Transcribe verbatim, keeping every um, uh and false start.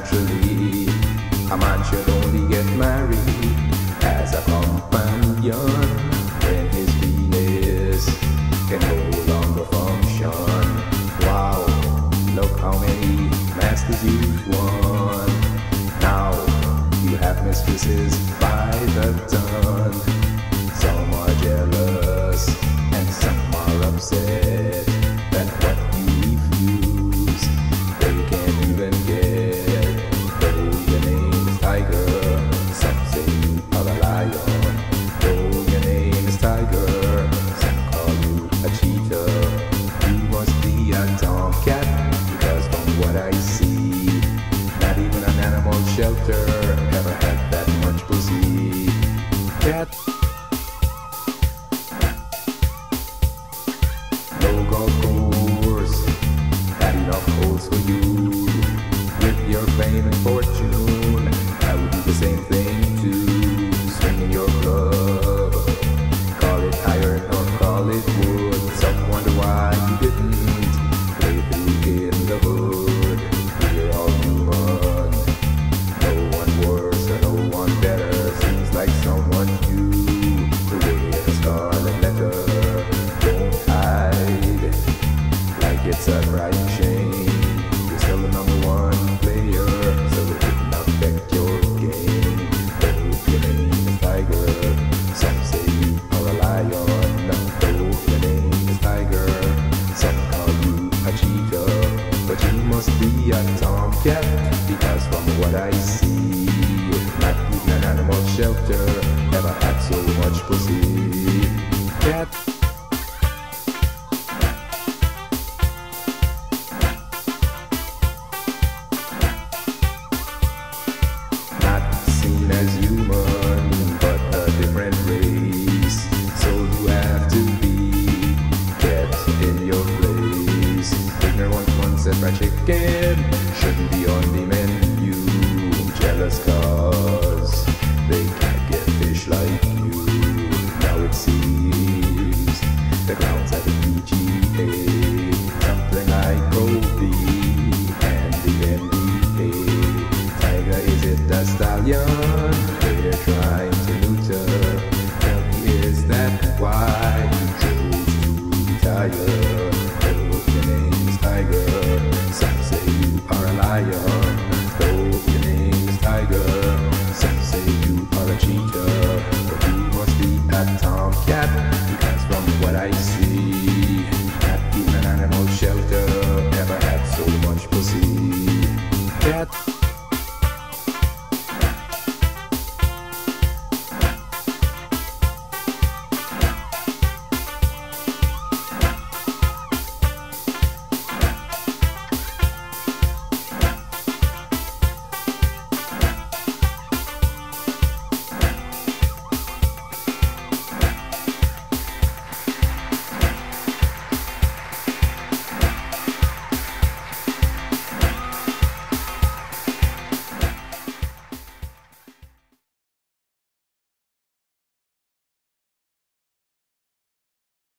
naturally. A man should only get married as a companion when his penis can no longer function. Wow, look how many masters you've won. Now you have mistresses by the ton. Some are jealous and some are upset that what you refuse they can't even get. Though your name is Tiger, some say you are a lion. Though your name is Tiger, some call you a cheater. You must be a tomcat, because from what I see, not even an animal shelter ever had that much pussy. Cat. No golf course had enough holes for you. With your fame and fortune, I would do the same thing too. Swinging your club, call it iron or call it wood. Some wonder why you didn't play through in the hood. We're all human, no one worse or no one better. Seems like someone new to wear a scarlet letter. Don't hide like it's a crying shame. You're still the number one player, so it didn't affect your game. Though your name is Tiger, some say you are a lion. Though your name is Tiger, some call you a cheater. But you must be a tomcat, because from what I see, not even an animal shelter ever had so much pussy. Cat. Not seen as human, but a different race. So you have to be kept in your place. Ignorant ones and fried chicken shouldn't be on the menu. Jealous cause they can't get fish like you. Now it seems the clowns at the P G A, something like Kobe and the N B A. Tiger, is it a stallion they're trying to neuter? Tell me, is that why you chose to retire? Oh, your name's Tiger, some say you are a liar.